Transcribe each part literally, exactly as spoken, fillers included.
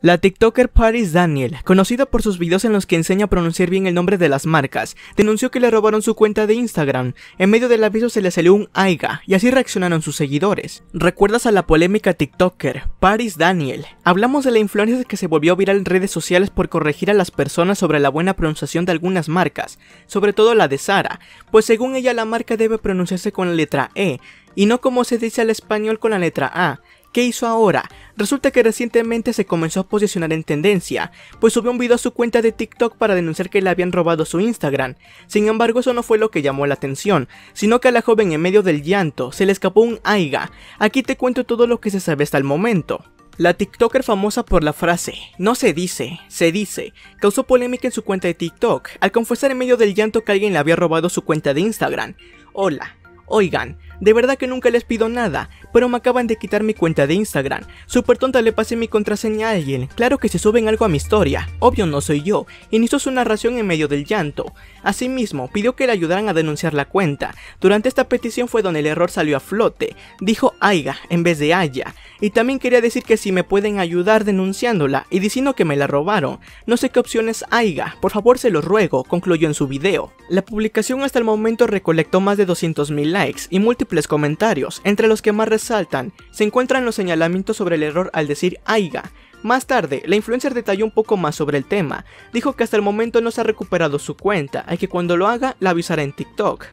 La TikToker Paris Daniel, conocida por sus videos en los que enseña a pronunciar bien el nombre de las marcas, denunció que le robaron su cuenta de Instagram. En medio del aviso se le salió un aiga y así reaccionaron sus seguidores. ¿Recuerdas a la polémica TikToker Paris Daniel? Hablamos de la influencer que se volvió viral en redes sociales por corregir a las personas sobre la buena pronunciación de algunas marcas, sobre todo la de Zara, pues según ella la marca debe pronunciarse con la letra E y no como se dice al español con la letra A. ¿Qué hizo ahora? Resulta que recientemente se comenzó a posicionar en tendencia, pues subió un video a su cuenta de TikTok para denunciar que le habían robado su Instagram. Sin embargo, eso no fue lo que llamó la atención, sino que a la joven en medio del llanto se le escapó un aiga. Aquí te cuento todo lo que se sabe hasta el momento. La TikToker famosa por la frase "no se dice, se dice" causó polémica en su cuenta de TikTok al confesar en medio del llanto que alguien le había robado su cuenta de Instagram. Hola. Oigan, de verdad que nunca les pido nada, pero me acaban de quitar mi cuenta de Instagram. Súper tonta, le pasé mi contraseña a alguien. Claro que se suben algo a mi historia, obvio no soy yo, inició su narración en medio del llanto. Asimismo, pidió que le ayudaran a denunciar la cuenta. Durante esta petición fue donde el error salió a flote, dijo aiga en vez de haya, y también quería decir que si me pueden ayudar denunciándola y diciendo que me la robaron. No sé qué opción es aiga, por favor se los ruego, concluyó en su video. La publicación hasta el momento recolectó más de doscientos mil likes y múltiples comentarios, entre los que más resaltan se encuentran los señalamientos sobre el error al decir aiga. Más tarde, la influencer detalló un poco más sobre el tema, dijo que hasta el momento no se ha recuperado su cuenta y que cuando lo haga la avisará en TikTok.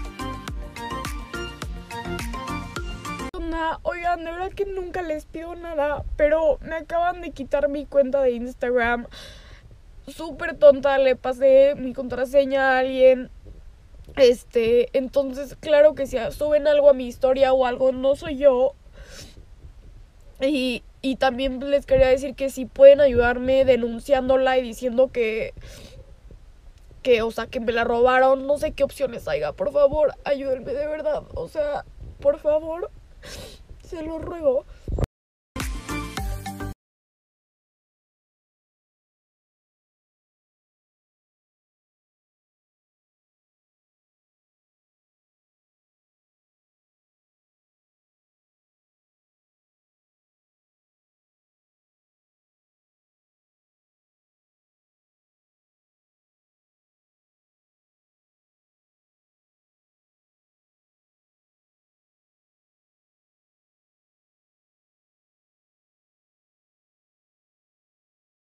Oigan, de verdad que nunca les pido nada, pero me acaban de quitar mi cuenta de Instagram. Súper tonta, le pasé mi contraseña a alguien. Este, entonces, claro que si suben algo a mi historia o algo, no soy yo. Y, y también les quería decir que si pueden ayudarme denunciándola y diciendo que, que, o sea, que me la robaron. No sé qué opciones haya, por favor, ayúdenme de verdad. O sea, por favor, se lo ruego.